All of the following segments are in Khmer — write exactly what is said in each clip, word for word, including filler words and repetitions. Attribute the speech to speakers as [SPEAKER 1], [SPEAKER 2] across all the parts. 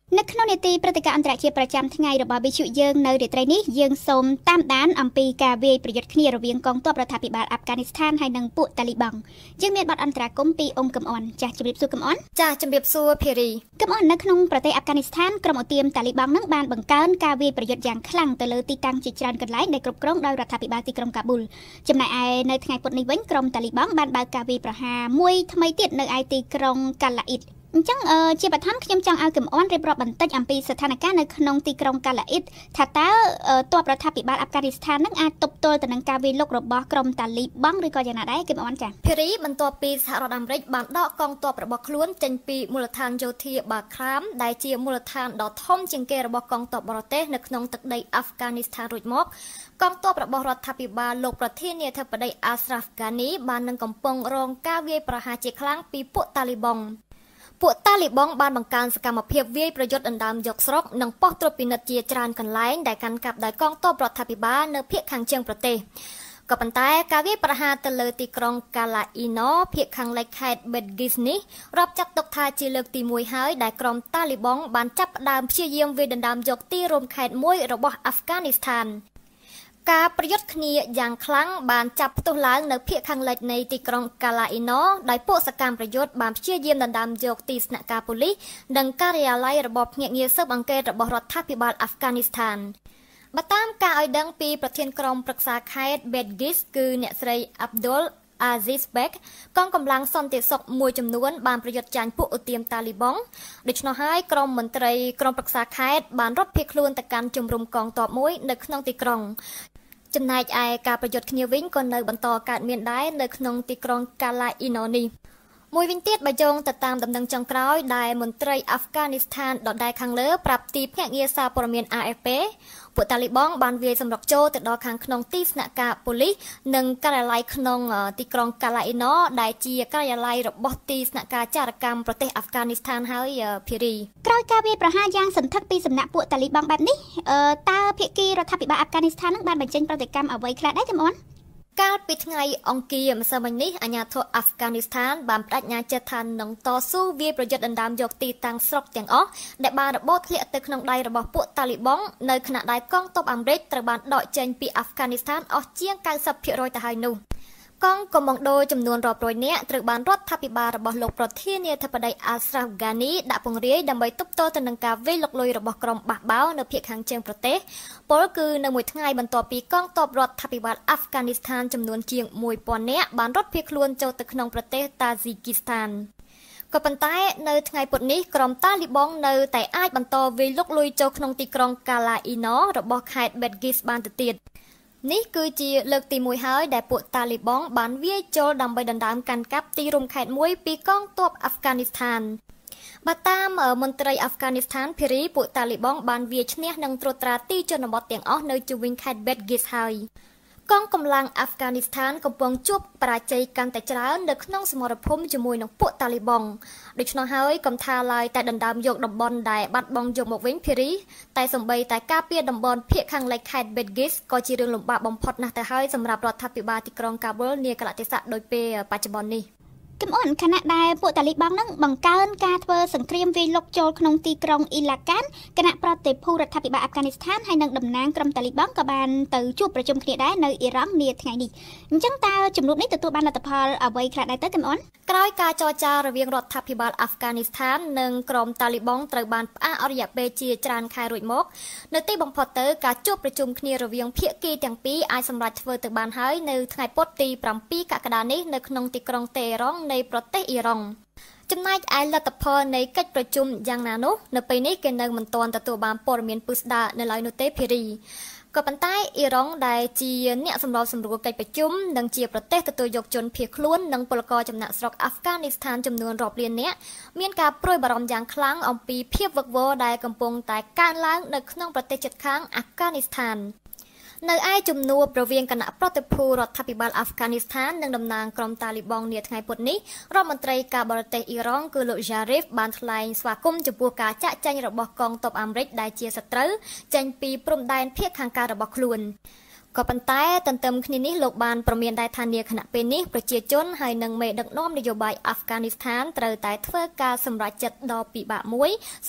[SPEAKER 1] នៅក្នុងនីតិព្រឹត្តិការណ៍អន្តរជាតិប្រចាំថ្ងៃរបស់វិទ្យុយើងនៅរាត្រីនេះយើងសូមតាមដានអំពីការវាយប្រយុទ្ធគ្នារវាងកងទ័ពរដ្ឋាភិបាលអាហ្វហ្គានីស្ថានហើយនិងពួកតាលីបង់យើងមានបទអន្តរាគមន៍ពីអង្គកំអនចាស់ជំរាបសួរកំអនចាស់ជំរាបសួរភារីកំអននៅក្នុងប្រទេសអាហ្វហ្គានីស្ថានក្រុមឧទាមតាលីបង់នឹងបានបង្កើនការវាយប្រយុទ្ធយ៉ាងខ្លាំងទៅលើទីតាំងជាច្រើនកន្លែងដែលគ្រប់គ្រងដោយរដ្ឋាភិបាលទីក្រុងកាប៊ូលចំណែកឯនៅថ្ងៃពុធនេះវិញក្រុមតាលីបង់បានបើកការវាយប្រហារមួយថ្មីទៀតនៅឯទីក្រុងកាឡាអ៊ីតអញ្ចឹងជាបឋមខ្ញុំចង់ឲ្យកំអនរៀបរាប់បន្តិចអំពីស្ថានភាពនៅក្នុងទីក្រុងកាឡាអ៊ីតថាតើទ័ពរដ្ឋាភិបាលអាហ្វហ្គានីស្ថាននឹងអាចទប់ទល់ទៅនឹងការវាយលុករបស់ក្រុមតាលីបង់ឬក៏យ៉ាងណាដែរកំអនចា៎ភារីបន្ទាប់ពីសហរដ្ឋអាមេរិកបានដកកងទ័ពរបស់ខ្លួនចេញពីមូលដ្ឋានយោធាបាក្រាមដែលជាមូលដ្ឋានដ៏ធំជាងគេរបស់កងទ័ពបរទេសនៅក្នុងទឹកដីអាហ្វហ្គានីស្ថានរួចមកកងទ័ពរបស់រដ្ឋាភិបាលលោកប្រធានាធិបតីអាស្រ៉ាហ្វហ្គានីបាននឹងកំពុងរងការវាយប្រហារជាខ្លាំងពីពួកតាលីបង់ពួកតាលីបង់បានបង្កើនសកម្មភាពវាយប្រយុទ្ធដណ្ដើមយកស្រុកនិងប៉ុស្តិ៍ត្រួតពិនិត្យជាច្រើនកន្លែងដែលកាន់កាប់ដោយកងទ័ពរដ្ឋាភិបាលនៅភាគខាងជើងប្រទេសក៏ប៉ុន្តែការវាយប្រហារទៅលើទីក្រុងកាឡាអ៊ីណូភាគខាងលិចខេត្តបេតហ្គីសនេះរាប់ចាត់ទុកថាជាលើកទីមួយហើយដែលក្រុមតាលីបង់បានចាប់ផ្ដើមព្យាយាមវាយដណ្ដើមយកទីរួមខេត្តមួយរបស់អាហ្វហ្គានីស្ថានការប្រយុទ្ធគ្នាយ៉ាងខ្លាំងបានចាប់ផ្ទុះឡើងនៅភាគខាងលិចនៃទីក្រុងកាឡាអ៊ីណូដោយពួកសកម្មប្រយុទ្ធបានព្យាយាមដណ្ដើមយកទីស្នាក់ការប៉ូលីសនិងការិយាល័យរបស់ភ្នាក់ងារស៊ើបអង្កេតរបស់រដ្ឋាភិបាលអាហ្វហ្គានីស្ថានបើតាមការឲ្យដឹងពីប្រធានក្រុមប្រឹក្សាខេត្តបេតហ្គីសគឺអ្នកស្រីអាប់ឌុលអាស៊ីសបេកកងកម្លាំងសន្តិសុខមួយចំនួនបានប្រយុទ្ធចាញ់ពួកឧទាមតាលីបង់ដូច្នោះហើយក្រុមមន្ត្រីក្រុមប្រឹក្សាខេត្តបានរត់ភៀសខ្លួនទៅកាន់ជំរំកងទ័ពមួយនៅក្នុងទីក្រុងចំណែកឯការប្រយុទ្ធគ្នាវិញក៏នៅបន្តកើតមានដែរនៅក្នុងទីក្រុងកាឡាអ៊ីណូនេះមួយវិញទៀតបើយោងទៅតាមដំណឹងចុងក្រោយដែលមន្ត្រីអាហ្វហ្គានីស្ថានដដែលខាងលើប្រាប់ទីភ្នាក់ងារសារព័ត៌មាន អា អេហ្វ ពី ពួកតាលីបង់បានវាយសម្រុកចូលទៅដល់ខាងក្នុងទីស្នាក់ការប៉ូលីសនិងការិយាល័យក្នុងទីក្រុងកាឡាអ៊ីណូដែលជាការិយាល័យរបស់ទីស្នាក់ការចារកម្មប្រទេសអាហ្វហ្គានីស្ថានហើយភារីក្រោយការវាយប្រហារយ៉ាងសន្ធឹកពីសំណាក់ពួកតាលីបង់បែបនេះតើភាគីរដ្ឋាភិបាលអាហ្វហ្គានីស្ថាននឹងបានបញ្ចេញប្រតិកម្មអ្វីខ្លះដែរចំអនកាលពីថ្ងៃអង្គារម្សិលមិញនេះអាជ្ញាធរអាហ្វហ្គានីស្ថានបានបដិញ្ញាចិត្តថានឹងតស៊ូវាយប្រយុទ្ធដណ្ដើមយកទីតាំងស្រុកទាំងអស់ដែលបានរបូតធ្លាក់ទៅក្នុងដៃរបស់ពួកតាលីបង់នៅខណៈដែលកងទ័ពអាមេរិកត្រូវបានដកចេញពីអាហ្វហ្គានីស្ថានអស់ជាង 九十ភាគរយ ទៅហើយនោះកងកុម្មុងដូចំនួនរាប់រយនាក់ត្រូវបានរដ្ឋាភិបាលរបស់លោកប្រធានាធិបតីអាស្រ៉ាហ្វហ្គានីដាក់ពង្រាយដើម្បីទប់ទល់ទៅនឹងការវាយលុកលុយរបស់ក្រុមបះបោរនៅភាគខាងជើងប្រទេសពលគឺនៅមួយថ្ងៃបន្ទាប់ពីកងទ័ពរដ្ឋាភិបាលអាហ្វហ្គានីស្ថានចំនួនជាង មួយពាន់ នាក់បានរត់ភៀសខ្លួនចូលទៅក្នុងប្រទេសតាស៊ីគីស្ថានក៏ប៉ុន្តែនៅថ្ងៃពុធនេះក្រុមតាលីបង់នៅតែអាចបន្តវាយលុកលុយចូលក្នុងទីក្រុងកាឡាអ៊ីណូរបស់ខេត្តបេតហ្គីសបានទៅទៀតនេះគឺជាលើកទីមួយហើយដែលពួកតាលីបង់បានវាយចូលដើម្បីដណ្ដើមកាន់កាប់ទីរួមខេត្តមួយពីកងទ័ពអាហ្វហ្គានីស្ថានបើតាមមន្ត្រីអាហ្វហ្គានីស្ថានភារីពួកតាលីបង់បានវាយឈ្នះនិងត្រួតត្រាទីជនបទទាំងអស់នៅជុំវិញខេត្តបេតហ្គីសហើយកងកម្លាំងអាហ្វហ្គានីស្ថានកំពុងជួបបរាជ័យកាន់តែច្រើននៅក្នុងសមរភូមិជាមួយនឹងពួកតាលីបង់ដូច្នោះហើយកំថាឡើយតែដណ្ដើមយកតំបន់ដែលបាត់បង់យកមកវិញភារីតែសម្បីតែការពារតំបន់ភាគខាងលិចខេត្តបេតហ្គីសក៏ជារឿងលំបាកបំផុតណាស់ទៅហើយសម្រាប់រដ្ឋាភិបាលទីក្រុងកាប៊ុលនាកាលៈទេសៈដូចពេលបច្ចុប្បន្ននេះកំអនខណៈដែលពួកតាលីបង់នឹងបង្កើនការធ្វើសង្គ្រាមវាយលុកចូលក្នុងទីក្រុងអ៊ីឡាកានគណៈប្រតិភូរដ្ឋាភិបាលអាហ្វហ្គានីស្ថានហើយនិងតំណាងក្រុមតាលីបង់ក៏បានទៅជួបប្រជុំគ្នាដែរនៅអ៊ីរ៉ង់នាថ្ងៃនេះអញ្ចឹងតើជំនួបនេះទទួលបានលទ្ធផលអ្វីខ្លះដែរទៅកំអនក្រោយការចរចារវាងរដ្ឋាភិបាលអាហ្វហ្គានីស្ថាននិងក្រុមតាលីបង់ត្រូវបានផ្អាកអស់រយៈពេលជាច្រើនខែរួចមកនៅទីបំផុតទៅការជួបប្រជុំគ្នារវាងភាគីទាំងពីរអាចសម្រេចធ្វើទៅបានហើយនៅថ្ងៃពុធទីប្រាំពីរកក្កដានេះនៅក្នុងទីក្រុងតេហេរ៉ង់នៃប្រទេសអ៊ីរ៉ង់ចំណែកឯលទ្ធផលនៃកិច្ចប្រជុំយ៉ាងណានោះនៅពេលនេះគេនៅមិនទាន់ទទួលបានព័ត៌មានពិស្ដារនៅឡើយនោះទេភារីក៏ប៉ុន្តែអ៊ីរ៉ង់ដែលជាអ្នកសម្របសម្រួលកិច្ចប្រជុំនិងជាប្រទេសទទួលយកជនភៀសខ្លួននិងពលករចំណាក់ស្រុកអាហ្វហ្គានីស្ថានចំនួនរាប់លាននាក់មានការព្រួយបារម្ភយ៉ាងខ្លាំងអំពីភាពវឹកវរដែលកំពុងតែកើនឡើងនៅក្នុងប្រទេសជិតខាងអាហ្វហ្គានីស្ថាននៅឯជំនួបរវាងគណៈប្រតិភូរដ្ឋាភិបាលអាហ្វហ្គានីស្ថាននិងតំណាងក្រុមតាលីបង់នាថ្ងៃពុធនេះរដ្ឋមន្ត្រីការបរទេសអ៊ីរ៉ង់គឺលោកយ៉ារីហ្វបានថ្លែងស្វាគមន៍ចំពោះការចាក់ចែងរបស់កងទ័ពអាមេរិកដែលជាសត្រូវចេញពីព្រំដែនភាគខាងកើតរបស់ខ្លួនក៏ប៉ុន្តែទន្ទឹមគ្នានេះលោកបានប្រមានដែរថានាខណៈពេលនេះប្រជាជនហើយនិងមេដឹកនាំនយោបាយអាហ្វហ្គានីស្ថានត្រូវតែធ្វើការសម្រេចចិត្តដ៏ពិបាកមួយសម្រាប់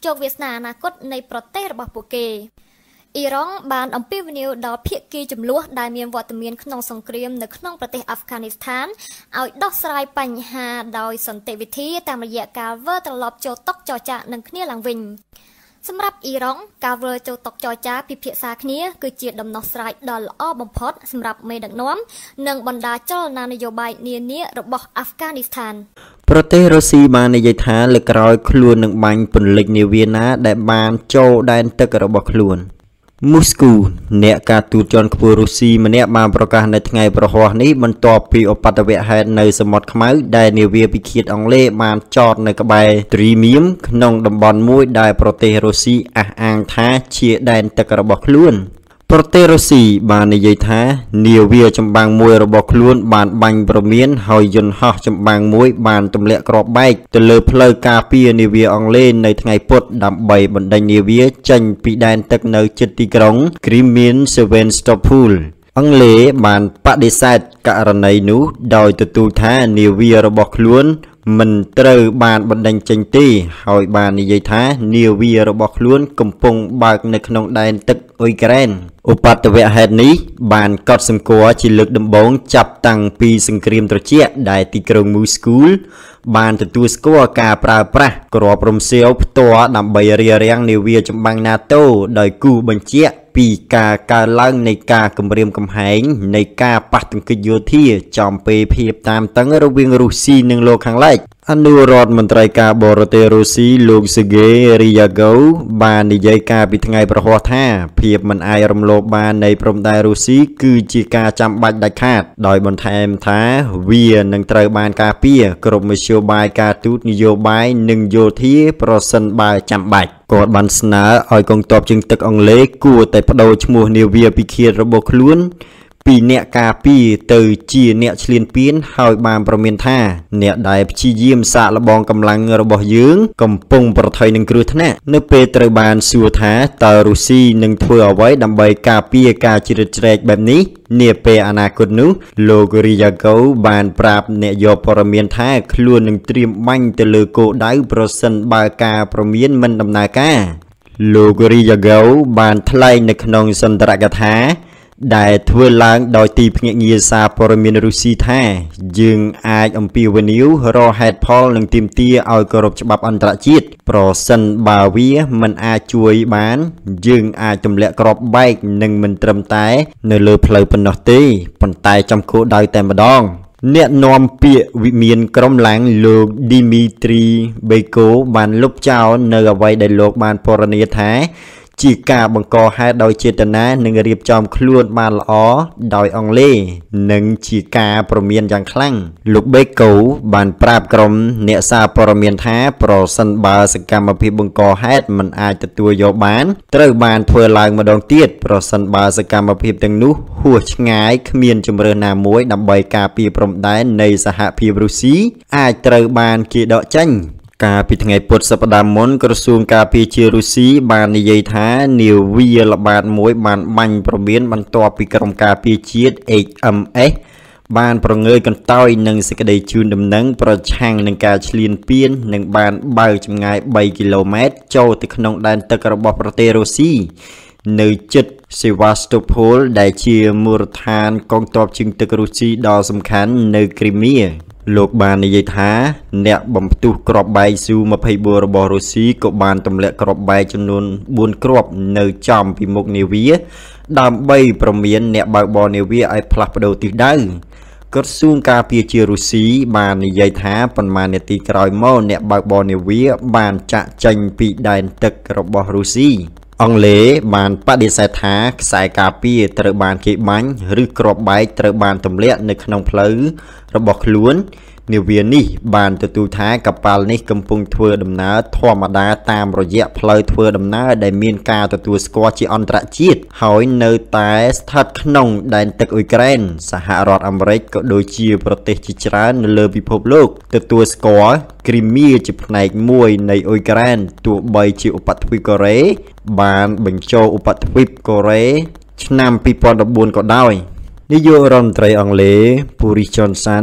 [SPEAKER 2] ជោគវាសនាអនាគតនៃប្រទេសរបស់ពួកគេអ៊ីរ៉ង់បានអំពាវនាវដល់ភាគីចំនួនដែលមានវត្តមានក្នុងសង្គ្រាមនៅក្នុងប្រទេសអាហ្វហ្គានីស្ថានឲ្យដោះស្រាយបញ្ហាដោយសន្តិវិធីតាមរយៈការវិលត្រឡប់ចូលតុចរចានឹងគ្នាឡើងវិញសម្រាប់អ៊ីរ៉ង់ការវិលចូលតុចរចាពិភាក្សាគ្នាគឺជាដំណោះស្រាយដ៏ល្អបំផុតសម្រាប់មេដឹកនាំនិងបណ្ដាចលនានយោបាយនានារបស់អាហ្វហ្គានីស្ថាន
[SPEAKER 3] ប្រទេសរុស្ស៊ីបាននិយាយថាលើក្រោយខ្លួននឹងបាញ់ពន្លិចនាវាណាដែលបានចូលដែនទឹករបស់ខ្លួនមូស្គូអ្នកការទូតជាន់ខ្ពស់រុស្ស៊ីម្នាក់បានប្រកាសនៅថ្ងៃប្រហ័សនេះបន្ទាប់ពីឧបទ្ទវហេតុនៅសមុទ្រខ្មៅដែលនាវាពិឃាតអង់គ្លេសបានចតនៅក្បែរទ្រីមៀមក្នុងតំបន់មួយដែលប្រទេសរុស្ស៊ីអះអាងថាជាដែនទឹករបស់ខ្លួនប្រទេសរុស្ស៊ីបាននិយាយថានាវាចម្បាំងមួយរបស់ខ្លួនបានបាញ់ប្រមានហើយយន្តហោះចម្បាំងមួយបានទម្លាក់គ្រាប់បែកទៅលើផ្លូវការពារនាវាអង់គ្លេសនៅថ្ងៃពុធដើម្បីបណ្ដេញនាវាចេញពីដែនទឹកនៅជិតទីក្រុង Crimean Sevastopol អង់គ្លេសបានបដិសេធករណីនោះដោយទទូលថានាវារបស់ខ្លួនមិនត្រូវបានបណ្ដេញចេញទេហើយបាននិយាយថានាវារបស់ខ្លួនកំពុងបើកនៅក្នុងដែនទឹកអ៊ុយក្រែនឧបទ្ទវហេតុនេះបានកត់សម្គាល់ជាលើកដំបូងចាប់តាំងពីសង្គ្រាមត្រជាក់ដែលទីក្រុងមូស្គូបានទទួលស្គាល់ការប្រើប្រាស់គ្រាប់រំសេវផ្ទាល់ដើម្បីរារាំងនាវាចម្បាំង NATO ដោយគូបញ្ជាក់ពីការកើនឡើងនៃការគម្រាមកំហែងនៃការប៉ះទង្គិចយោធាចំពេលភាពតានតឹងរវាងរុស្ស៊ីនិងលោកខាងលិចអនុរដ្ឋមន្ត្រីការបរទេសរុស្ស៊ីលោក Sergei Ryabkov បាននិយាយការពីថ្ងៃប្រហ័សថាភាពមិនអាចរំលោភបាននៃព្រំដែនរុស្ស៊ីគឺជាការចាំបាច់ដាច់ខាតដោយបន្ថែមថាវានឹងត្រូវបានការពារគ្រប់មធ្យោបាយការទូតនយោបាយនិងយោធាប្រសិនបើចាំបាច់គាត់បានស្នើឲ្យកងទ័ពជើងទឹកអង់គ្លេសគួរតែបដូរឈ្មោះនាវាពិឃាតរបស់ខ្លួនពីអ្នកការពារទៅជាអ្នកឈ្លានពានហើយបានប្រមានថាអ្នកដែលព្យាយាមសាកល្បងកម្លាំងរបស់យើងកំពុងប្រថុយនឹងគ្រោះថ្នាក់នៅពេលត្រូវបានសួរថាតើរុស្ស៊ីនឹងធ្វើអ្វីដើម្បីការពារការជ្រៀតជ្រែកបែបនេះនាពេលអនាគតនោះលោក Ryabkov បានប្រាប់អ្នកយកព័ត៌មានថាខ្លួននឹងត្រៀមបាញ់ទៅលើគោលដៅប្រសិនបើការព្រមានមិនដំណើរការលោក Ryabkov បានថ្លែងនៅក្នុងសន្ទរកថាដែលធ្វើឡើងដោយទីភ្នាក់ងារសារព័ត៌មានរុស្ស៊ីថាយើងអាចអំពាវនាវរកហេតុផលនិងទាមទារឲ្យគោរពច្បាប់អន្តរជាតិប្រសិនបើវាមិនអាចជួយបានយើងអាចទម្លាក់គ្រាប់បែកនិងមិនត្រឹមតែនៅលើផ្លូវប៉ុណ្ណោះទេប៉ុន្តែចំគោលដៅតែម្ដងអ្នកនាំពាក្យវិមានក្រុមឡាំងលោក Dmitry Beko បានលុបចោលនៅអ្វីដែលលោកបានពណ៌នាថាជាការបង្កហេតុដោយចេតនានិងរៀបចំខ្លួនបានល្អដោយអង់គ្លេសនិងជាការព្រមានយ៉ាងខ្លាំងលោកបេកូបានប្រាប់ក្រុមអ្នកសារព័ត៌មានថាប្រសិនបើសកម្មភាពបង្កហេតុមិនអាចទទួលយកបានត្រូវបានធ្វើឡើងម្ដងទៀតប្រសិនបើសកម្មភាពទាំងនោះហួសឆ្ងាយគ្មានជម្រើសណាមួយដើម្បីការពារព្រំដែននៃសហភាពរុស្ស៊ីអាចត្រូវបានគេដកចេញកាលពីថ្ងៃពុធសប្តាហ៍មុនក្រសួងការពារជាតិរុស្ស៊ីបាននិយាយថានាវាល្បាតមួយបានបាញ់ព្រមានបន្ទាប់ពីក្រុមការពារជាតិ H M S បានប្រងើយកន្តើយនឹងសេចក្តីជូនដំណឹងប្រឆាំងនឹងការឈ្លានពាននិងបានបើកចម្ងាយបីគីឡូម៉ែត្រចូលទៅក្នុងដែនទឹករបស់ប្រទេសរុស្ស៊ីនៅជិត Sevastopol ដែលជាមូលដ្ឋានកងទ័ពជើងទឹករុស្ស៊ីដ៏សំខាន់នៅគ្រីមៀលោកបាននិយាយថាអ្នកបំផ្ទុះគ្រាប់បែកស៊ូยี่สิบสี่របស់រុស្ស៊ីក៏បានទម្លាក់គ្រាប់បែកចំនួនបួនគ្រាប់នៅចំពីមុខនាវាដើម្បីប្រមានអ្នកបើកបរនាវាឲ្យផ្លាស់ប្ដូរទិសដៅក្រសួងការពារជាតិរុស្ស៊ីបាននិយាយថាប៉ុន្មាននាទីក្រោយមកអ្នកបើកបរនាវាបានចាក់ចេញពីដែនទឹករបស់រុស្ស៊ីអង់គ្លេសបានបដិសេធថាខ្សែការពារត្រូវបានគេបាញ់ឬគ្រាប់បែកត្រូវបានទម្លាក់នៅក្នុងផ្លូវរបស់ខ្លួននាវានេះបានទទួលថាកប៉ាល់នេះកំពុងធ្វើដំណើរធម្មតាតាមរយៈផ្លូវធ្វើដំណើរដែលមានការទទួលស្គាល់ជាអន្តរជាតិហើយនៅតែស្ថិតក្នុងដែនទឹកអ៊ុយក្រែនសហរដ្ឋអាមេរិកក៏ដូចជាប្រទេសជាច្រើននៅលើពិភពលោកទទួលស្គាល់គ្រីមៀជាផ្នែកមួយនៃអ៊ុយក្រែនទោះបីជាឧបទ្វីបកូរ៉េបានបញ្ចូលឧបទ្វីបកូរ៉េឆ្នាំពីរពាន់ដប់បួនក៏ដោយនាយករដ្ឋមន្ត្រីអង់គ្លេស Boris Johnson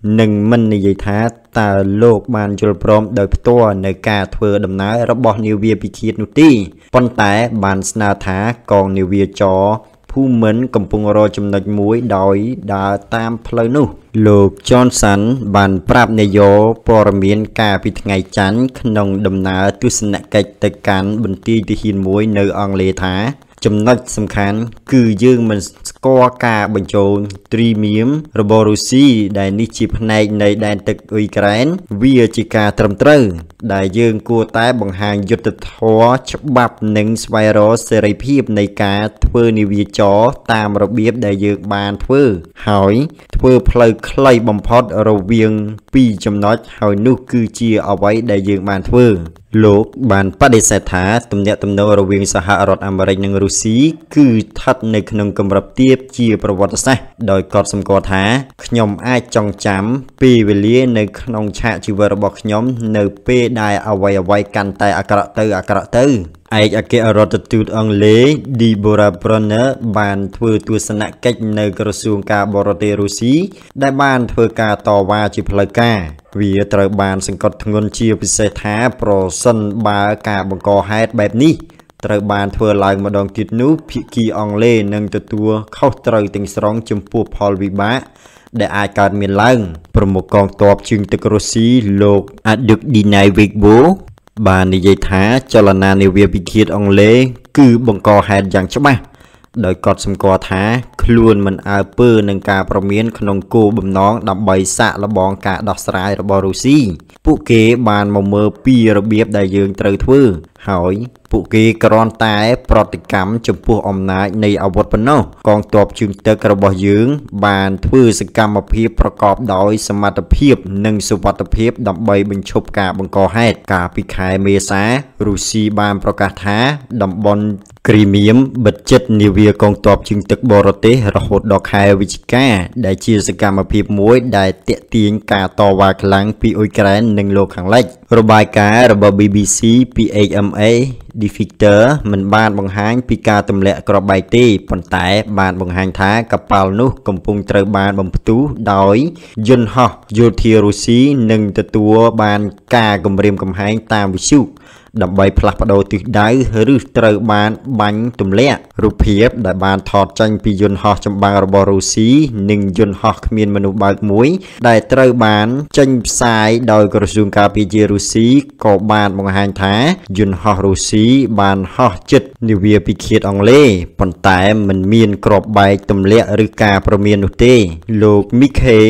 [SPEAKER 3] នឹងមិននិយាយថាតើលោកបានយល់ព្រមដោយផ្ទាល់នៅការធ្វើដំណើររបស់នាវាពិឃាតនោះទេប៉ុន្តែបានស្នើថាកងនាវាចរភូមិន្ទកំពុងរកចំណុចមួយដោយដើរតាមផ្លូវនោះលោក Johnson បានប្រាប់នាយកព័ត៌មានកាលពីថ្ងៃច័ន្ទក្នុងដំណើរទស្សនកិច្ចទៅកាន់បន្ទាយទាហានមួយនៅអង់គ្លេសថាចំណុចសំខាន់គឺយើងមិនស្គាល់ការបញ្ចូលទ្រីមៀមរបស់រុស្ស៊ីដែលនេះជាផ្នែកនៃដែនទឹកអ៊ុយក្រែនវាជាការត្រឹមត្រូវដែលយើងគួរតែបង្ហាញយុត្តិធម៌ច្បាប់និងស្វែងរកសេរីភាពនៃការធ្វើនាវាចរតាមរបៀបដែលយើងបានធ្វើហើយធ្វើផ្លូវខ្លីបំផុតរវាងពីរចំណុចហើយនោះគឺជាអ្វីដែលយើងបានធ្វើលោកបានបដិសេធថាទំនាក់ទំនងរវាងសហរដ្ឋអាមេរិកនិងរុស្ស៊ីគឺស្ថិតនៅក្នុងកម្រិតទាបជាប្រវត្តិសាស្ត្រដោយកត់សម្គាល់ថាខ្ញុំអាចចងចាំពេលវេលានៅក្នុងឆាកជីវិតរបស់ខ្ញុំនៅពេលដែលអ្វីអ្វីកាន់តែអាក្រក់ទៅអាក្រក់ទៅឯកអគ្គរដ្ឋទូតអង់គ្លេស Deborah Bronner បានធ្វើទស្សនកិច្ចនៅក្រសួងការបរទេសរុស្ស៊ីដែលបានធ្វើការតវ៉ាជាផ្លូវការវាត្រូវបានសង្កត់ធ្ងន់ជាពិសេសថាប្រសិនបើការបង្កហេតុបែបនេះត្រូវបានធ្វើឡើងម្ដងទៀតនោះភាគីអង់គ្លេសនឹងទទួលខុសត្រូវទាំងស្រុងចំពោះផលវិបាកដែលអាចកើតមានឡើងប្រមុខកងទ័ពជើងទឹករុស្ស៊ីលោក Adukdinayevbo បាននិយាយថាចលនានាវាពិឃាតអង់គ្លេសគឺបង្កហេតុយ៉ាងច្បាស់ដោយកត់សម្គាល់ថាខ្លួនមិនអើពើនឹងការប្រមានក្នុងគោលបំណងដើម្បីសាកល្បងការដោះស្រាយរបស់រុស្ស៊ីពួកគេបានមកមើលពីរបៀបដែលយើងត្រូវធ្វើហើយពួកគេគ្រាន់តែប្រតិកម្មចំពោះអំណាចនៃអាវុធប៉ុណ្ណោះកងទ័ពជើងទឹករបស់យើងបានធ្វើសកម្មភាពប្រកបដោយសមត្ថភាពនិងសុវត្ថិភាពដើម្បីបញ្ឈប់ការបង្កហេតុកាលពីខែមេសារុស្ស៊ីបានប្រកាសថាតំបន់គ្រីមៀមបិទជិតនាវាកងទ័ពជើងទឹកបរទេសរហូតដល់ខែវិច្ឆិកាដែលជាសកម្មភាពមួយដែលទាក់ទាញការតវ៉ាខ្លាំងពីអ៊ុយក្រែននិងលោកខាងលិចរបាយការណ៍របស់ ប៊ី ប៊ី ស៊ី ពី H M A Defector មិនបានបង្ហាញពីការទម្លាក់គ្រាប់បែកទេប៉ុន្តែបានបង្ហាញថាកប៉ាល់នោះកំពុងត្រូវបានបំផ្ទុះដោយយន្តហោះយោធារុស្ស៊ីនិងទទួលបានការគំរាមកំហែងតាមវិទ្យុដើម្បីផ្លាស់ប្ដូរទិសដៅឬត្រូវបានបាញ់ទម្លាក់រូបភាពដែលបានថតចេញពីយន្តហោះចម្បាំងរបស់រុស្ស៊ីនិងយន្តហោះគ្មានមនុស្សបើកមួយដែលត្រូវបានចេញផ្សាយដោយក្រសួងការពារជាតិរុស្ស៊ីក៏បានបង្ហាញថាយន្តហោះរុស្ស៊ីបានហោះជិតនាវាពិឃាតអង់គ្លេសប៉ុន្តែមិនមានគ្រាប់បែកទម្លាក់ឬការព្រមាននោះទេលោក Mikhail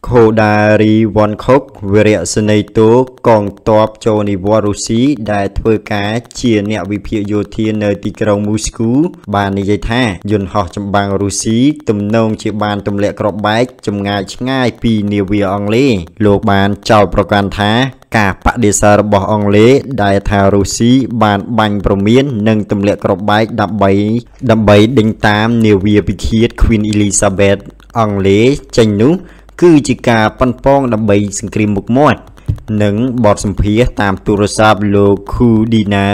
[SPEAKER 3] Khodarivonkov វីរៈសេនីយ៍តូកងទ័ពចូលនិវត្តន៍រុស្ស៊ីដែលធ្វើការជាអ្នកវិភាគយោធានៅទីក្រុងមូស្គូបាននិយាយថាយន្តហោះចម្បាំងរុស្ស៊ីទំនងជាបានទម្លាក់គ្រាប់បែកចម្ងាយឆ្ងាយពីនាវាអង់គ្លេសលោកបានចោទប្រកាន់ថាការបដិសេធរបស់អង់គ្លេសដែលថារុស្ស៊ីបានបាញ់ប្រមាននិងទម្លាក់គ្រាប់បែកដើម្បីដើម្បីដេញតាមនាវាពិឃាត Queen Elizabeth អង់គ្លេសចេញនោះគឺជាការប៉ុនប៉ងដើម្បីសង្គ្រាមមុខមាត់និងបទសម្ភាសន៍តាមទូរស័ព្ទលោក Khudina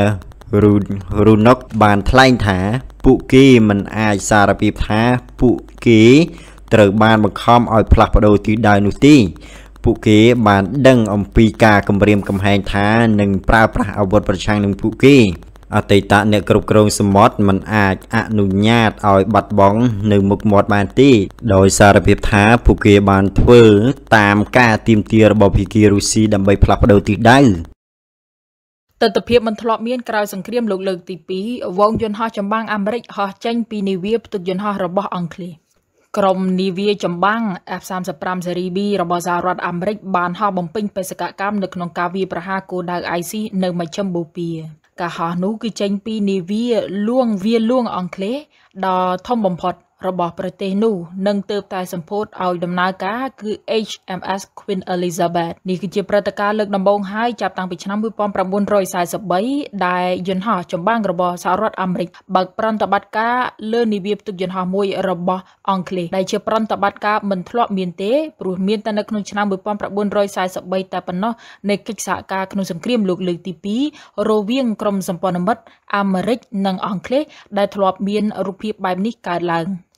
[SPEAKER 3] Runok បានថ្លែងថាពួកគេមិនអាចសារភាពថាពួកគេត្រូវបានបង្ខំឲ្យផ្លាស់ប្ដូរទិសដៅនោះទេពួកគេបានដឹងអំពីការគំរាមកំហែងថានឹងប្រើប្រាស់អាវុធប្រឆាំងនឹងពួកគេអតីតអ្នកគ្រប់គ្រងសមុទ្រមិនអាចអនុញ្ញាតឲ្យបាត់បង់នៅមុខមាត់បានទេដោយសារភាពថាពួកគេបានធ្វើតាមការទាមទាររបស់ភាគីរុស្ស៊ីដើម្បីផ្លាស់ប្ដូរទិសដៅ
[SPEAKER 4] ទស្សនភាពមិនធ្លាប់មានក្រោយសង្គ្រាមលោកលើកទីពីរវងយន្តហោះចម្បាំងអាមេរិកហោះចេញពីនាវាផ្ទុកយន្តហោះរបស់អង់គ្លេសក្រុមនាវាចម្បាំង F សាមសិបប្រាំ ស៊េរី B របស់សហរដ្ឋអាមេរិកបានហោះបំពេញបេសកកម្មនៅក្នុងការវាយប្រហារគោលដៅ I C នៅមជ្ឈិមបូព៌ាការហោះនោះគឺចេញពីនាវាលួងវាលួងអង់គ្លេសដ៏ធំបំផុតរបស់ប្រទេសនោះនឹងទើបតែសម្ពោធឲ្យដំណើរការគឺ H M S Queen Elizabeth នេះគឺជាព្រឹត្តិការណ៍លើកដំបូងហើយចាប់តាំងពីឆ្នាំmột nghìn chín trăm bốn mươi baដែលយន្តហោះចម្បាំងរបស់សហរដ្ឋអាមេរិកបើកប្រតិបត្តិការលើនាវាផ្ទុកយន្តហោះមួយរបស់អង់គ្លេសដែលជាប្រតិបត្តិការមិនធ្លាប់មានទេព្រោះមានតែនៅក្នុងឆ្នាំmột nghìn chín trăm bốn mươi baតែប៉ុណ្ណោះនៃកិច្ចសហការក្នុងសង្គ្រាមលោកលើកទីពីររវាងក្រុមសម្ព័ន្ធមិត្តអាមេរិកនិងអង់គ្លេសដែលធ្លាប់មានរូបភាពបែបនេះកើតឡើង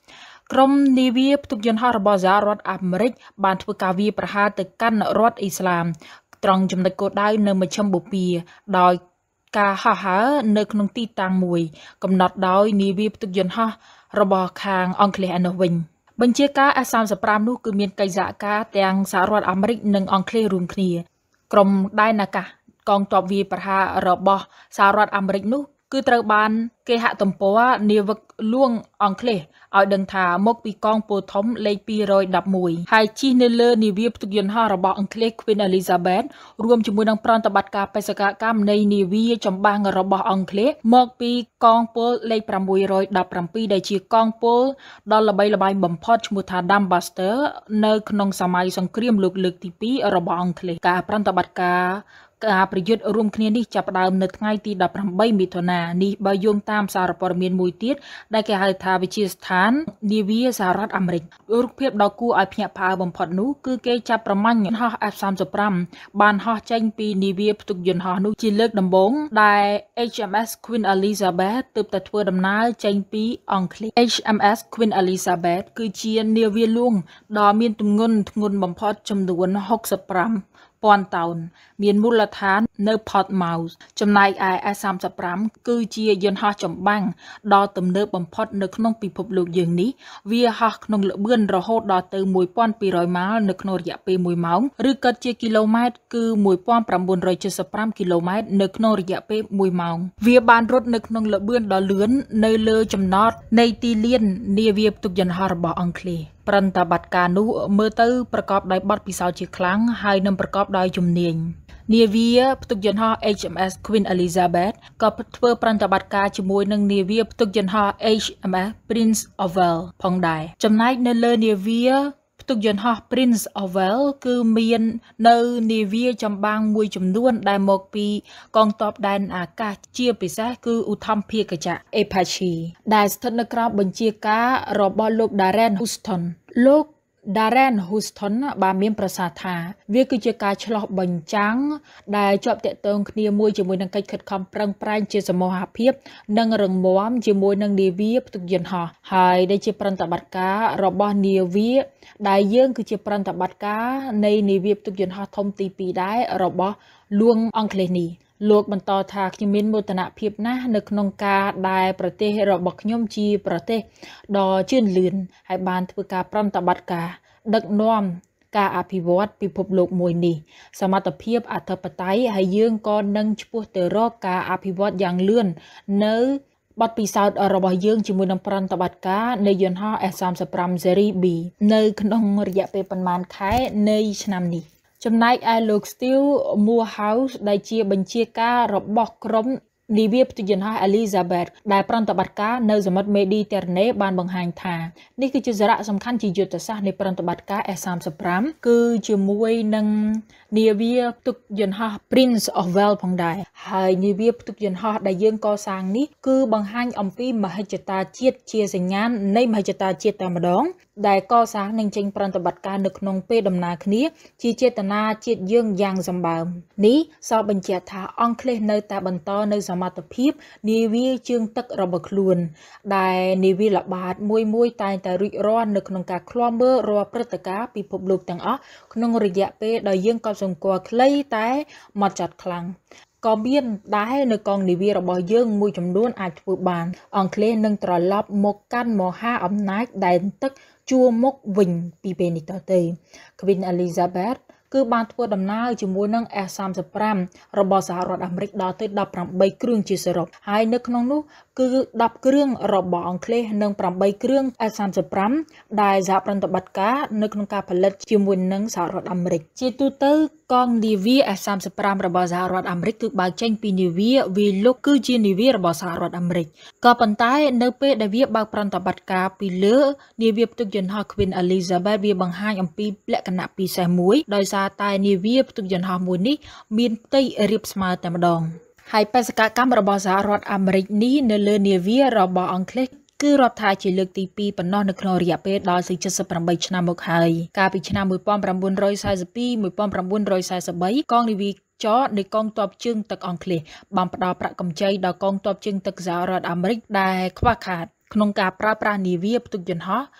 [SPEAKER 4] ក្រុមនាវាផ្ទុកយន្តហោះរបស់សហរដ្ឋអាមេរិកបានធ្វើការវាយប្រហារទៅកាន់រដ្ឋអ៊ីស្លាមត្រង់ចំណុចគោលដៅនៅមជ្ឈមបូព៌ាដោយការហោះហើរនៅក្នុងទីតាំងមួយកំណត់ដោយនាវាផ្ទុកយន្តហោះរបស់ខាងអង់គ្លេសឯនោះវិញបញ្ជាការ F សាមសិបប្រាំ នោះគឺមានកិច្ចសហការទាំងសហរដ្ឋអាមេរិកនិងអង់គ្លេសរួមគ្នាក្រុមដែនអាកាសកងទ័ពវាយប្រហាររបស់សហរដ្ឋអាមេរិកនោះគឺត្រូវបានគេហទំព័រនាវិកលួងអង់គ្លេសឲ្យដឹងថាមកពីកងពលធំលេខពីរយដប់មួយហើយជិះនៅលើនាវាផ្ទុកយន្តហោះរបស់អង់គ្លេស Queen Elizabeth រួមជាមួយនឹងប្រតិបត្តិការបេសកកម្មនៃនាវាចម្បាំងរបស់អង់គ្លេសមកពីកងពលលេខប្រាំមួយរយដប់ប្រាំពីរដែលជាកងពលដ៏ល្បីល្បាញបំផុតឈ្មោះថា Dumbuster នៅក្នុងសម័យសង្គ្រាមលោកលើកទីពីររបស់អង់គ្លេសការប្រតិបត្តិការការប្រយុទ្ធរួមគ្នានេះចាប់ផ្ដើមនៅថ្ងៃទីដប់ប្រាំបីមិថុនានេះបើយោងតាមសារព័ត៌មានមួយទៀតដែលគេហៅថាវិទ្យាស្ថាននាវាសហរដ្ឋអាមេរិករូបភាពដ៏គួរឲ្យភ្ញាក់ផ្អើលបំផុតនោះគឺគេចាប់ប្រមាញ់យន្តហោះ F សាមសិបប្រាំ បានហោះចេញពីនាវាផ្ទុកយន្តហោះនោះជាលើកដំបូងដែល H M S Queen Elizabeth ទើបតែធ្វើដំណើរចេញពីអង់គ្លេស H M S Queen Elizabeth គឺជានាវាលួងដ៏មានទម្ងន់ធ្ងន់បំផុតចំនួនហុកសិបប្រាំពាន់តោនមានមូលដ្ឋាននៅ Portsmouth ចំណែកឯ F សាមសិបប្រាំ គឺជាយន្តហោះចម្បាំងដ៏ទំនើបបំផុតនៅក្នុងពិភពលោកយើងនេះវាហោះក្នុងល្បឿនរហូតដល់ទៅមួយពាន់ពីរយម៉ាល់នៅក្នុងរយៈពេលមួយម៉ោងឬគិតជាគីឡូម៉ែត្រគឺមួយពាន់ប្រាំបួនរយចិតសិបប្រាំគីឡូម៉ែត្រនៅក្នុងរយៈពេលមួយម៉ោងវាបានរត់នៅក្នុងល្បឿនដ៏លឿននៅលើចំណតនៃទីលាននាវាផ្ទុកយន្តហោះរបស់អង់គ្លេសប្រតិបត្តិការនោះមើលទៅប្រកបដោយបទពិសោធន៍ជាខ្លាំងហើយនឹងប្រកបដោយជំនាញនាវាផ្ទុកយន្តហោះ H M S Queen Elizabeth ក៏ធ្វើប្រតិបត្តិការជាមួយនឹងនាវាផ្ទុកយន្តហោះ H M S Prince of Wales ផងដែរចំណែកនៅលើនាវាផ្ទុកយន្តហោះ Prince of Wales គឺមាននៅនាវាចម្បាំងមួយចំនួនដែលមកពីកងទ័ពដែនអាកាសជាពិសេសគឺឧទ្ធម្ភាគចក្រ Apache ដែលស្ថិតនៅក្រោមបញ្ជាការរបស់លោក Darren Houston លោក Darren Houston បានមានប្រសាសន៍ថាវាគឺជាការឆ្លោះបញ្ចាំងដែលជាប់តាក់ទងគ្នាមួយជាមួយនឹងកិច្ចខិតខំប្រឹងប្រែងជាសមូហភាពនិងរឹងមាំជាមួយនឹងនាវាផ្ទុកយន្តហោះហើយដែលជាប្រតិបត្តិការរបស់នាវាដែលយើងគឺជាប្រតិបត្តិការនៃនាវាផ្ទុកយន្តហោះធំទីពីរដែររបស់លួងអង់គ្លេសនេះលោកបន្តថាខ្ញុំមានមោទនភាពណាស់នៅក្នុងការដែលប្រទេសរបស់ខ្ញុំជាប្រទេសដ៏ជឿនលឿនហើយបានធ្វើការប្រតិបត្តិការដឹកនាំការអភិវឌ្ឍពិភពលោកមួយនេះសមត្ថភាពអធិបតេយ្យហើយយើងក៏នឹងឆ្ពោះទៅរកការអភិវឌ្ឍយ៉ាងលឿននៅបទពិសោធន៍របស់យើងជាមួយនឹងប្រតិបត្តិការនៃយន្តហោះ F សាមសិបប្រាំ Series B នៅក្នុងរយៈពេលប្រមាណខែនៃឆ្នាំនេះចំណែកឯលោក Steve Moorhouse ដែលជាបញ្ជាការរបស់ក្រុមនាវាផ្ទុកយន្តហោះ Elizabeth ដែលប្រតិបត្តិការនៅសមុទ្រមេឌីទែរ៉ាណេបានបង្ហាញថានេះគឺជាសារៈសំខាន់ជាយុទ្ធសាស្ត្រនៃប្រតិបត្តិការ F សាមសិបប្រាំ គឺជាមួយនឹងនាវាផ្ទុកយន្តហោះ Prince of Wales ផងដែរហើយនាវាផ្ទុកយន្តហោះដែលយើងកសាងនេះគឺបង្ហាញអំពីមហិច្ឆតាជាតិជាសញ្ញាណនៃមហិច្ឆតាជាតិតែម្ដងដែលកសាងនឹងចេញប្រតិបត្តិការនៅក្នុងពេលដំណើរគ្នាជាចេតនាជាតិយើងយ៉ាងសម្បើមនេះសរបញ្ជាក់ថាអង់គ្លេសនៅតែបន្តនៅសមត្ថភាពនាវាជើងទឹករបស់ខ្លួនដែលនាវាល្បាតមួយមួយតែងតែរួចរាល់នៅក្នុងការឃ្លាំមើលរាល់ព្រឹត្តិការណ៍ពិភពលោកទាំងអស់ក្នុងរយៈពេលដែលយើងកត់សម្គាល់ខ្លីតែម៉ត់ចត់ខ្លាំងក៏មានដែរនៅកងនាវារបស់យើងមួយចំនួនអាចធ្វើបានអង់គ្លេសនឹងត្រឡប់មកកាន់មហាអំណាចដែនទឹកជួរមុខវិញពីពេលនេះតទៅ Queen Elizabeth គឺបានធ្វើដំណើរជាមួយនឹង F សាមសិបប្រាំ របស់សហរដ្ឋអាមេរិកដល់ទៅដប់ប្រាំបីគ្រឿងជាសរុបហើយនៅក្នុងនោះគឺដប់គ្រឿងរបស់អង់គ្លេសនិងប្រាំបីគ្រឿង F សាមសិបប្រាំ ដែលសហប្រតិបត្តិការនៅក្នុងការផលិតជាមួយនឹងសហរដ្ឋអាមេរិកជាទូទៅកងនាវា F សាមសិបប្រាំ របស់សហរដ្ឋអាមេរិកគឺបើកចេញពីនាវាវាលុកគឺជានាវារបស់សហរដ្ឋអាមេរិកក៏ប៉ុន្តែនៅពេលដែលវាបើកប្រតិបត្តិការពីលើនាវាផ្ទុកយន្តហោះ Queen Elizabeth វាបង្ហាញអំពីលក្ខណៈពិសេសមួយដោយសារតែនាវាផ្ទុកយន្តហោះមួយនេះមានផ្ទៃរាបស្មើតែម្ដងហើយបេសកកម្មរបស់សហរដ្ឋអាមេរិកនេះនៅលើនាវារបស់អង់គ្លេសគឺរាប់ថាជាលើកទីពីរប៉ុណ្ណោះនៅក្នុងរយៈពេលដល់ទៅជិតសិបប្រាំបីឆ្នាំមកហើយកាលពីឆ្នាំមួយពាន់ប្រាំបួនរយសែនសិបពីរ មួយពាន់ប្រាំបួនរយសែនសិបបីកងនាវាចរនៃកងទ័ពជើងទឹកអង់គ្លេសបានផ្ដល់ប្រាក់កម្ចីដល់កងទ័ពជើងទឹកសហរដ្ឋអាមេរិកដែលខ្វះខាតក្នុងការប្រើប្រាស់នាវាផ្ទុកយន្តហោះ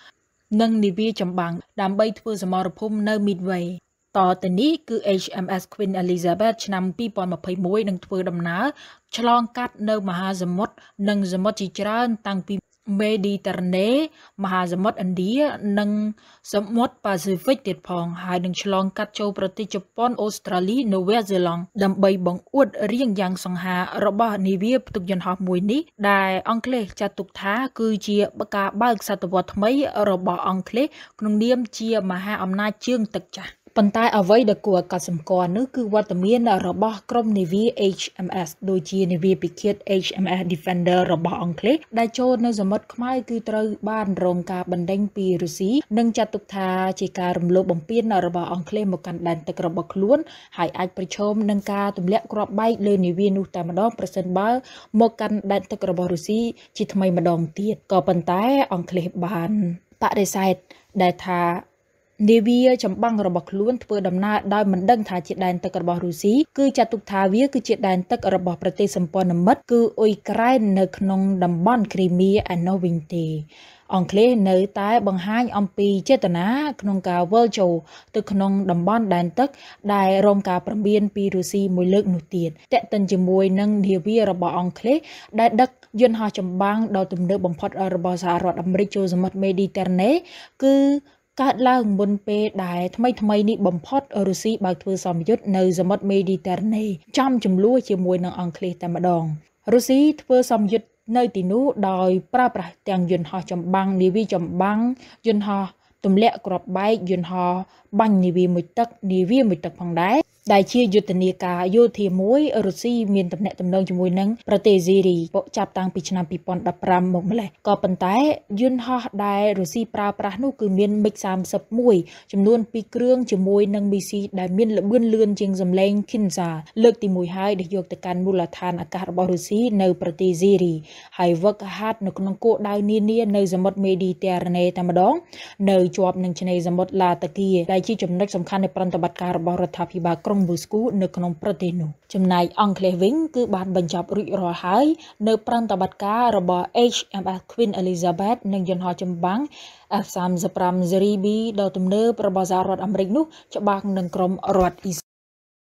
[SPEAKER 4] និងនាវាចម្បាំងដើម្បីធ្វើសមរភូមិនៅ Midway តទៅនេះគឺ H M S Queen Elizabeth ឆ្នាំពីរពាន់ម្ភៃមួយនឹងធ្វើដំណើរឆ្លងកាត់នៅមហាសមុទ្រនិងសមុទ្រជាច្រើនតាំងពី Mediterranean មហាសមុទ្រឥណ្ឌានិងសមុទ្រ Pacific ទៀតផងហើយនឹងឆ្លងកាត់ចូលប្រទេសជប៉ុន អូស្ត្រាលី នូវែលសេឡង់ដើម្បីបង្អួតរាងយ៉ាងសង្ហារបស់នាវាផ្ទុកយន្តហោះមួយនេះដែលអង់គ្លេសចាត់ទុកថាគឺជាការបើកសតវត្សថ្មីរបស់អង់គ្លេសក្នុងនាមជាមហាអំណាចជើងទឹកចាស់ប៉ុន្តែអ្វីដែលគួរឲ្យកត់សម្គាល់នោះគឺវត្តមានរបស់ក្រុមនាវា H M S ដូចជានាវាពិឃាត H M S Defender របស់អង់គ្លេសដែលចូលនៅសមុទ្រខ្មែរគឺត្រូវបានរងការបណ្ដេញពីរុស្ស៊ីនិងចាត់ទុកថាជាការរំលោភបំពានរបស់អង់គ្លេសមកកាន់ដែនទឹករបស់ខ្លួនហើយអាចប្រឈមនឹងការទម្លាក់គ្រាប់បែកលើនាវានោះតែម្ដងប្រសិនបើមកកាន់ដែនទឹករបស់រុស្ស៊ីជាថ្មីម្ដងទៀតក៏ប៉ុន្តែអង់គ្លេសបានបដិសេធដែលថានាវាចម្បាំងរបស់ខ្លួនធ្វើដំណើរដោយមិនដឹងថាជាដែនទឹករបស់រុស្ស៊ីគឺចាត់ទុកថាវាគឺជាដែនទឹករបស់ប្រទេសសម្ព័ន្ធមិត្តគឺអ៊ុយក្រែននៅក្នុងតំបន់គ្រីមៀឯណោះវិញទេអង់គ្លេសនៅតែបង្ហាញអំពីចេតនាក្នុងការវិលចូលទៅក្នុងតំបន់ដែនទឹកដែលរងការព្រមានពីរុស្ស៊ីមួយលើកនោះទៀតតែកតិនជាមួយនឹងនាវារបស់អង់គ្លេសដែលដឹកយន្តហោះចម្បាំងដ៏ទំនើបបំផុតរបស់សហរដ្ឋអាមេរិកចូលសមុទ្រ Mediterranean គឺកើតឡើងមុនពេលដែលថ្មីថ្មីនេះបំផុតរុស្ស៊ីបើកធ្វើសម្ពយុទ្ធនៅសមុទ្រ Mediterranean ចំចំនួនជាមួយនឹងអង់គ្លេសតែម្ដងរុស្ស៊ីធ្វើសម្ពយុទ្ធនៅទីនោះដោយប្រើប្រាស់ទាំងយន្តហោះចម្បាំងនាវាចម្បាំងយន្តហោះទម្លាក់គ្រាប់បែកយន្តហោះបាញ់នាវាមួយទឹកនាវាមួយទឹកផងដែរដែលជាយុទ្ធនាការយោធាមួយរុស្ស៊ីមានទំនាក់ទំនងជាមួយនឹងប្រទេសស៊ីរីចាប់តាំងពីឆ្នាំពីរពាន់ដប់ប្រាំមកម្លេះក៏ប៉ុន្តែយន្តហោះដែលរុស្ស៊ីប្រើប្រាស់នោះគឺមានមិចសាមសិបមួយចំនួនពីរគ្រឿងជាមួយនឹងមីស៊ីដែលមានល្បឿនលឿនជាងសម្លេង Kinza លើកទីមួយហើយដែលយកទៅកាន់មូលដ្ឋានអាកាសរបស់រុស្ស៊ីនៅប្រទេសស៊ីរីហើយវឹកហាត់នៅក្នុងគោលដៅនានានៅសមុទ្រ Mediterranean តែម្ដងនៅជាប់នឹងឆ្នេរសមុទ្រឡាតាគីដែលជាចំណុចសំខាន់នៃប្រតិបត្តិការរបស់រដ្ឋាភិបាលក្រុងមូស្គូនៅក្នុងប្រទេសនោះចំណែកអង់គ្លេសវិញគឺបានបញ្ចប់រួចរាល់ហើយនៅប្រតិបត្តិការរបស់ H M S Queen Elizabeth និងយន្តហោះចម្បាំង F សាមសិបប្រាំ Series B ដ៏ទំនើបរបស់សហរដ្ឋអាមេរិកនោះច្បាំងនឹងក្រុមរដ្ឋអ៊ីស្រាអែល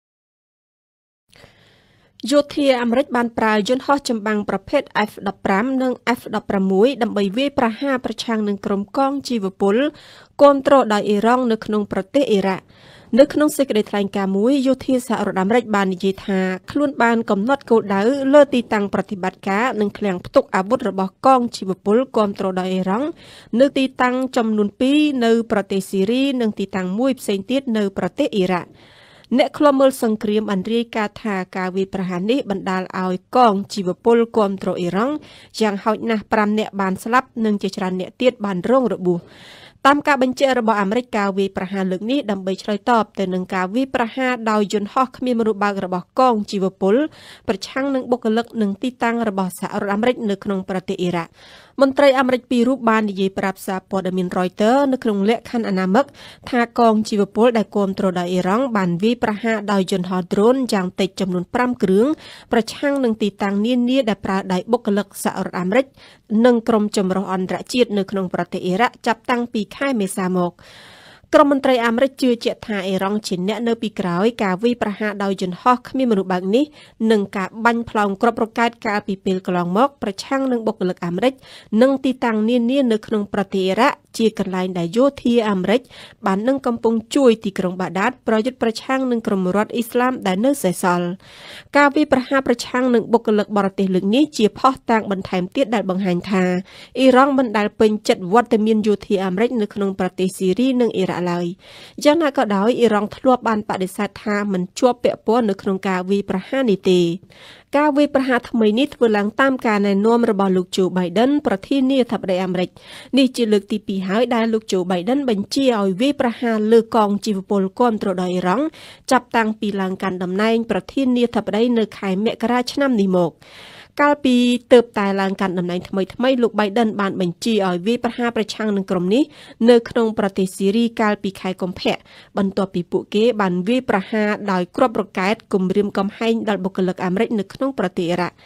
[SPEAKER 4] យោធាអាមេរិកបានប្រើយន្តហោះចម្បាំងប្រភេទ F ដប់ប្រាំ និង F ដប់ប្រាំមួយដើម្បីវាយប្រហារប្រឆាំងនឹងក្រុមកងជីវពលគាំទ្រដោយអ៊ីរ៉ង់នៅក្នុងប្រទេសអ៊ីរ៉ាក់នៅក្នុងសេចក្តីថ្លែងការណ៍មួយយោធាសហរដ្ឋអាមេរិកបាននិយាយថាខ្លួនបានកំណត់គោលដៅលើទីតាំងប្រតិបត្តិការនិងឃ្លាំងផ្ទុកអាវុធរបស់កងជីវពលគាំទ្រដោយអ៊ីរ៉ង់នៅទីតាំងចំនួនពីរនៅប្រទេសស៊ីរីនិងទីតាំងមួយផ្សេងទៀតនៅប្រទេសអ៊ីរ៉ាក់អ្នកឃ្លាំមើលសង្គ្រាមបានរាយការណ៍ថាការវាយប្រហារនេះបណ្ដាលឲ្យកងជីវពលគាំទ្រអ៊ីរ៉ង់យ៉ាងហោចណាស់ប្រាំនាក់បានស្លាប់និងជាច្រើនអ្នកទៀតបានរងរបួសតាមការបញ្ជាក់របស់អាមេរិកការវាយប្រហារលើកនេះដើម្បីឆ្លើយតបទៅនឹងការវាយប្រហារដោយយន្តហោះគ្មានមនុស្សបើករបស់កងជីវពលប្រឆាំងនឹងបុគ្គលិកនិងទីតាំងរបស់សហរដ្ឋអាមេរិកនៅក្នុងប្រទេសអ៊ីរ៉ាក់មន្ត្រីអាមេរិកពីររូបបាននិយាយប្រាប់សារព័ត៌មាន Reuters នៅក្នុងលក្ខខណ្ឌអនាមិកថាកងជីវពលដែលគាំទ្រដោយអ៊ីរ៉ង់បានវាយប្រហារដោយយន្តហោះ drone យ៉ាងតិចចំនួនប្រាំគ្រឿងប្រឆាំងនឹងទីតាំងនានាដែលប្រើដោយបុគ្គលិកសហរដ្ឋអាមេរិកនិងក្រុមចម្រុះអន្តរជាតិនៅក្នុងប្រទេសអ៊ីរ៉ាក់ចាប់តាំងពីខែមេសាមកក្រុមមន្ត្រីអាមេរិកជឿជាក់ថាអ៊ីរ៉ង់ជាអ្នកនៅពីក្រោយការវាយប្រហារដោយយន្តហោះគ្មានមនុស្សបើកនេះនិងការបាញ់ផ្លោងគ្រាប់រ៉ុកែតកាលពីពេលកន្លងមកប្រឆាំងនឹងបុគ្គលិកអាមេរិកនិងទីតាំងនានានៅក្នុងប្រទេសអ៊ីរ៉ាក់ជាកន្លែងដែលយោធាអាមេរិកបាននឹងកំពុងជួយទីក្រុងបាដាតប្រយុទ្ធប្រឆាំងនឹងក្រុមរដ្ឋអ៊ីស្លាមដែលនៅសេសសល់ការវាយប្រហារប្រឆាំងនឹងបុគ្គលិកបរទេសលើកនេះជាផុសតាងបន្ថែមទៀតដែលបង្ហាញថាអ៊ីរ៉ង់មិនដែលពេញចិត្តវត្តមានយោធាអាមេរិកនៅក្នុងប្រទេសស៊ីរីនិងអ៊ីរ៉ាក់ឡើយយ៉ាងណាក៏ដោយអ៊ីរ៉ង់ធ្លាប់បានបដិសេធថាមិនជាប់ពាក់ព័ន្ធនៅក្នុងការវាយប្រហារនេះទេការវាយប្រហារថ្មីនេះធ្វើឡើងតាមការណែនាំរបស់លោក Joe Biden ប្រធានាធិបតីអាមេរិកនេះជាលើកទីពីរហើយដែលលោក Joe Biden បញ្ជាឲ្យវាយប្រហារលើកងជីវពលគាំទ្រដោយអ៊ីរ៉ង់ចាប់តាំងពីឡើងកាន់តំណែងប្រធានាធិបតីនៅខែមករាឆ្នាំនេះមកកាលពីទើបតែឡើងកាន់តំណែងថ្មីថ្មីលោក Biden បានបញ្ជាឲ្យវាយប្រហារប្រឆាំងនឹងក្រុមនេះនៅក្នុងប្រទេសស៊ីរីកាលពីខែកុម្ភៈបន្ទាប់ពីពួកគេបានវាយប្រហារដោយគ្រាប់រ៉ុកែតគំរាមកំហែងដល់បុគ្គលិកអាមេរិកនៅក្នុងប្រទេសអ៊ីរ៉ាក់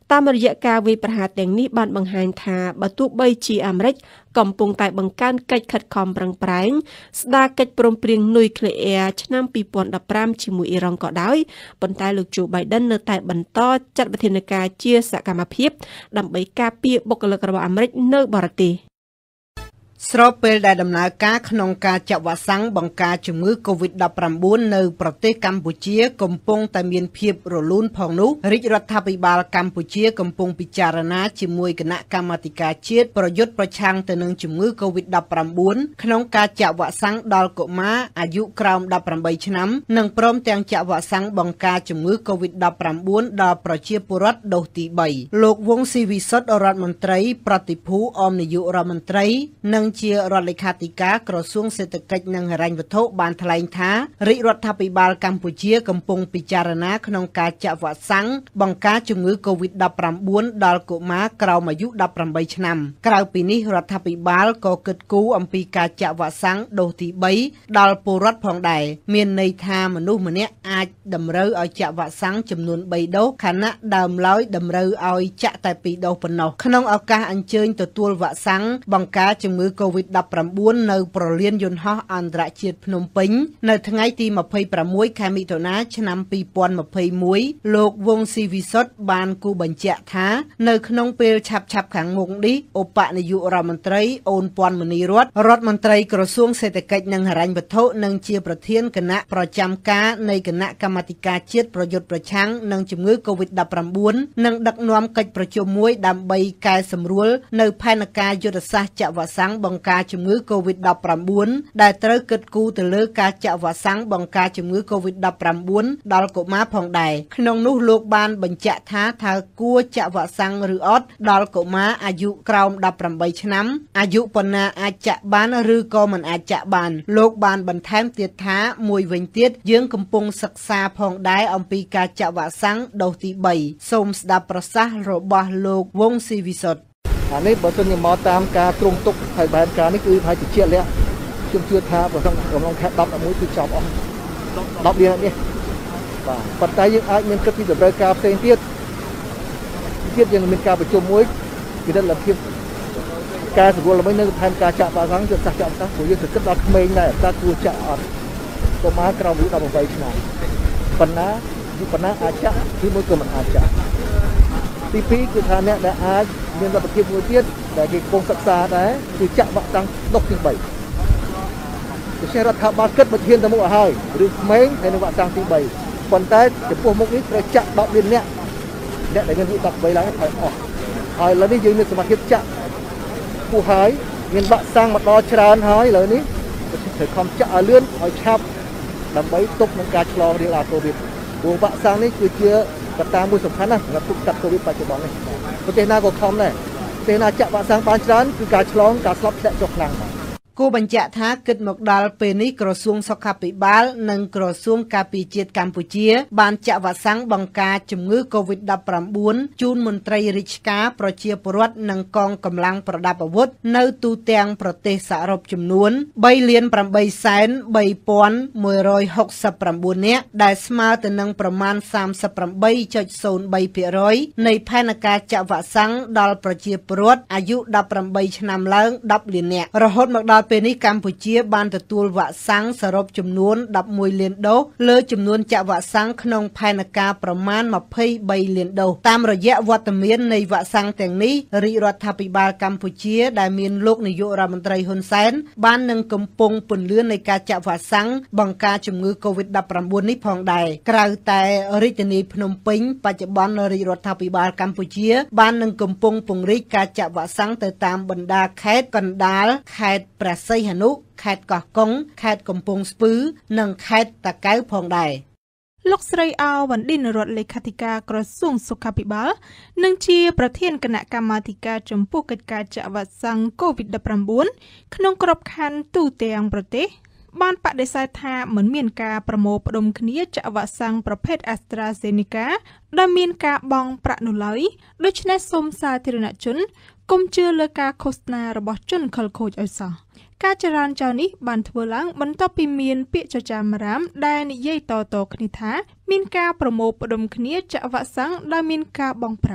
[SPEAKER 5] តាមរយៈការវាយប្រហារទាំងនេះបានបង្ហាញថាបើទោះបីជាអាមេរិកកំពុងតែបង្កើនកិច្ចខិតខំប្រឹងប្រែងស្ដារកិច្ចព្រមព្រៀងនុយក្លេអ៊ែរឆ្នាំពីរពាន់ដប់ប្រាំជាមួយអ៊ីរ៉ង់ក៏ដោយប៉ុន្តែលោកជូបៃដិននៅតែបន្តចាត់វិធានការជាសកម្មភាពដើម្បីការពារបុគ្គលិករបស់អាមេរិកនៅបរទេសស្របពេលដែលដំណើរការក្នុងការចាក់វ៉ាក់សាំងបង្ការជំងឺ កូវីដ ដប់ប្រាំបួន នៅប្រទេសកម្ពុជាកំពុងតែមានភាពរលូនផងនោះរាជរដ្ឋាភិបាលកម្ពុជាកំពុងពិចារណាជាមួយគណៈកម្មាធិការជាតិប្រយុទ្ធប្រឆាំងទៅនឹងជំងឺ កូវីដ ដប់ប្រាំបួន ក្នុងការចាក់វ៉ាក់សាំងដល់កុមារអាយុក្រោម ដប់ប្រាំបី ឆ្នាំនិងព្រមទាំងចាក់វ៉ាក់សាំងបង្ការជំងឺ កូវីដ ដប់ប្រាំបួន ដល់ប្រជាពលរដ្ឋដូសទីបីលោកវង្សស៊ីវិសុទ្ធរដ្ឋមន្ត្រីប្រតិភូអមនាយករដ្ឋមន្ត្រីនិងជារដ្ឋលេខាធិការក្រសួងសេដ្ឋកិច្ចនិងហិរញ្ញវត្ថុបានថ្លែងថារាជរដ្ឋាភិបាលកម្ពុជាកំពុងពិចារណាក្នុងការចាក់វ៉ាក់សាំងបង្ការជំងឺ កូវីដ ដប់ប្រាំបួន ដល់កុមារក្រោមអាយុ ដប់ប្រាំបី ឆ្នាំក្រៅពីនេះរដ្ឋាភិបាលក៏គិតគូរអំពីការចាក់វ៉ាក់សាំងដូសទីបីដល់ពលរដ្ឋផងដែរមានន័យថាមនុស្សម្នាក់អាចតម្រូវឲ្យចាក់វ៉ាក់សាំងចំនួនបីដូសខណៈដើមឡើយតម្រូវឲ្យចាក់តែពីរដូសប៉ុណ្ណោះក្នុងឱកាសអញ្ជើញទទួលវ៉ាក់សាំងបង្ការជំងឺ កូវីដ ដប់ប្រាំបួន នៅប្រលានយន្តហោះអន្តរជាតិភ្នំពេញនៅថ្ងៃទី ម្ភៃប្រាំមួយ ខែមិថុនា ឆ្នាំពីរពាន់ម្ភៃមួយ លោកវង្សស៊ីវិសុទ្ធបានគូបញ្ជាក់ថានៅក្នុងពេលឆាប់ឆាប់ខាងមុខនេះឧបនាយករដ្ឋមន្ត្រីអូនពាន់មនីរតរដ្ឋមន្ត្រីក្រសួងសេដ្ឋកិច្ចនិងហិរញ្ញវត្ថុនិងជាប្រធានគណៈប្រចាំការនៃគណៈកម្មាធិការជាតិប្រយុទ្ធប្រឆាំងនឹងជំងឺ កូវីដ ដប់ប្រាំបួន និងដឹកនាំកិច្ចប្រជុំមួយដើម្បីកែសម្រួលនៅផែនការយុទ្ធសាស្ត្រចាក់វ៉ាក់សាំងបង្ការជំងឺ កូវីដ ដប់ប្រាំបួន ដែលត្រូវគិតគូរទៅលើការចាក់វ៉ាក់សាំងបង្ការជំងឺ កូវីដ ដប់ប្រាំបួន ដល់កុមារផងដែរក្នុងនោះលោកបានបញ្ជាក់ថាតើគួរចាក់វ៉ាក់សាំងឬអត់ដល់កុមារអាយុក្រោម ដប់ប្រាំបី ឆ្នាំអាយុប៉ុណ្ណាអាចចាក់បានឬក៏មិនអាចចាក់បានលោកបានបន្ថែមទៀតថាមួយវិញទៀតយើងកំពុងសិក្សាផងដែរអំពីការចាក់វ៉ាក់សាំងដូសទីបីសូមស្ដាប់ប្រសាសន៍របស់លោកវង្សស៊ីវិសុទ្ធអានេះបើសិនជាមកតាមការគ្រោងទុកហើយបែបការនេះគឺហើយតិចលះខ្ញុំជឿថាបើក្នុងកំឡុងខែដប់មួយគឺចប់អស់ដប់លាននេះបាទប៉ុន្តែយើងអាចមានគិតពីតម្រូវការផ្សេងទៀតទៀតយើងមានការប្រជុំមួយពីរដ្ឋលភាពការសង្គ្រោះល្មិចនៅផែនការចាក់វ៉ាក់សាំងយុទ្ធសាស្ត្រចាក់វ៉ាក់សាំងព្រោះយើងគិតដល់ក្មេងដែរតើគួរចាក់អត់កុមារក្រោមអាយុ ដប់ប្រាំបី ឆ្នាំប៉ុណ្ណាយុប៉ុណ្ណាអាចចាក់ឬមួយក៏មិនអាចចាក់ទីពីរគឺថាអ្នកដែលអាចមានលទ្ធភាពមួយទៀតដែលគេកំពុងសិក្សាដែរគឺចាក់វ៉ាក់សាំងដុសទីបីដូច្នេះរដ្ឋាភិបាលគិតបើធានទៅមុខឲ្យហើយឬក្មេងហើយនឹងវ៉ាក់សាំងទីបីប៉ុន្តែចំពោះមុខនេះត្រូវចាក់ដប់លានអ្នកអ្នកដែលមានអាយុ ដប់ប្រាំបី ឡើងហើយអស់ហើយឥឡូវនេះយើងមានសមត្ថភាពចាក់ពោះហើយមានវ៉ាក់សាំងមកដល់ច្រើនហើយឥឡូវនេះត្រូវខំចាក់ឲ្យលឿនឲ្យឆាប់ដើម្បីទប់នឹងការឆ្លងរាលដាលកូវីដព្រោះវ៉ាក់សាំងនេះគឺជាកត្តាមួយសំខាន់ណាស់សម្រាប់ទប់ស្កាត់កូវីដបច្ចុប្បន្ននេះប្រទេសណាក៏ខំដែរប្រទេសណាចាក់វ៉ាក់សាំងបានច្រើនគឺការឆ្លងការស្លាប់ធ្លាក់ចុះខ្លាំងបាទគូបញ្ជាក់ថាគិតមកដល់ពេលនេះក្រសួងសុខាភិបាលនិងក្រសួងការពារជាតិកម្ពុជាបានចាក់វ៉ាក់សាំងបង្ការជំងឺ កូវីដ ដប់ប្រាំបួន ជូនមន្ត្រីរាជការប្រជាពលរដ្ឋនិងកងកម្លាំងប្រដាប់អាវុធនៅទូទាំងប្រទេសសរុបចំនួន បីលានប្រាំបីសែនបីពាន់មួយរយហុកសិបប្រាំបួន នាក់ដែលស្មើទៅនឹងប្រមាណ សាមសិបប្រាំបីចុចศูនย์បីភាគរយ នៃផែនការចាក់វ៉ាក់សាំងដល់ប្រជាពលរដ្ឋអាយុ ដប់ប្រាំបី ឆ្នាំឡើង ដប់លាននាក់រហូតមកដល់ពេលនេះកម្ពុជាបានទទួលវ៉ាក់សាំងសរុបចំនួន ដប់មួយលានដូសលើចំនួនចាក់វ៉ាក់សាំងក្នុងផែនការប្រមាណ ម្ភៃបីលានដូសតាមរយៈវត្តមាននៃវ៉ាក់សាំងទាំងនេះរាជរដ្ឋាភិបាលកម្ពុជាដែលមានលោកនាយករដ្ឋមន្ត្រីហ៊ុនសែនបាននឹងកំពុងពន្លឿននៃការចាក់វ៉ាក់សាំងបង្ការជំងឺ កូវីដ ដប់ប្រាំបួន នេះផងដែរក្រៅតែរាជធានីភ្នំពេញបច្ចុប្បន្នរាជរដ្ឋាភិបាលកម្ពុជាបាននឹងកំពុងពង្រីកការចាក់វ៉ាក់សាំងទៅតាមបណ្ដាខេត្តកណ្ដាលខេត្តព្រះសីហនុខេត្តកោះកុងខេត្តកំពង់ស្ពឺនិងខេត្តតាកែវផងដែរលោកស្រីអោវ៉ាន់ឌិនរដ្ឋលេខាធិការក្រសួងសុខាភិបាលនិងជាប្រធានគណៈកម្មាធិការចំពោះកិច្ចការចាក់វ៉ាក់សាំង កូវីដ ដប់ប្រាំបួន ក្នុងក្របខ័ណ្ឌទូទាំងប្រទេសបានបដិសេធថាមិនមានការប្រមូលផ្ដុំគ្នាចាក់វ៉ាក់សាំងប្រភេទ AstraZeneca ដែលមានការបង់ប្រាក់នោះឡើយដូច្នេះសូមសាធារណជនកុំជឿលើការឃោសនារបស់ជនខិលខូចឲ្យសោះការចរាចរណ៍នេះបានធ្វើឡើងបន្ទាប់ពីមានពាក្យចចាមអារាមដែលនិយាយតៗគ្នាថាមានការប្រមូលផ្ដុំគ្នាចាក់វ៉ាក់សាំងដែលមានការបង់ប្រាក់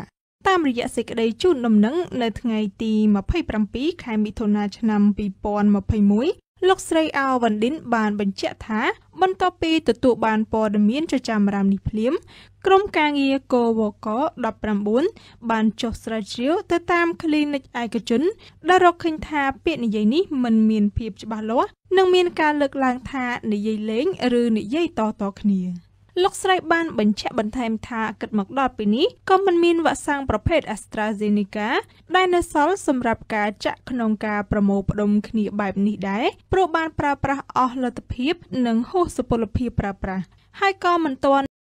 [SPEAKER 6] តាមរយៈសេចក្តីជូនដំណឹងនៅថ្ងៃទីម្ភៃប្រាំពីរខែមិថុនាឆ្នាំពីរពាន់ម្ភៃមួយលោកស្រីអាវ៉ាន់ឌិនបានបញ្ជាក់ថាបន្ទាប់ពីទទួលបានព័ត៌មានចចាមអារ៉ាមនេះភ្លាមក្រុមការងារកវកដប់ប្រាំបួនបានចុះស្រាវជ្រាវទៅតាមគ្លីនិកឯកជនដែលរកឃើញថាពាក្យនិយាយនេះមិនមានភាពច្បាស់លាស់និងមានការលើកឡើងថានិយាយលេងឬនិយាយតៗគ្នាលោកស្រីបានបញ្ជាក់បន្ថែមថាគិតមកដល់ពេលនេះក៏មិនមានវ៉ាក់សាំងប្រភេទ AstraZeneca ដែលនៅសល់សម្រាប់ការចាក់ក្នុងការប្រមូលផ្ដុំគ្នាបែបនេះដែរព្រោះបានប្រើប្រាស់អស់លទ្ធភាពនិងហួសសុពលភាពប្រើប្រាស់ហើយក៏មិនទាន់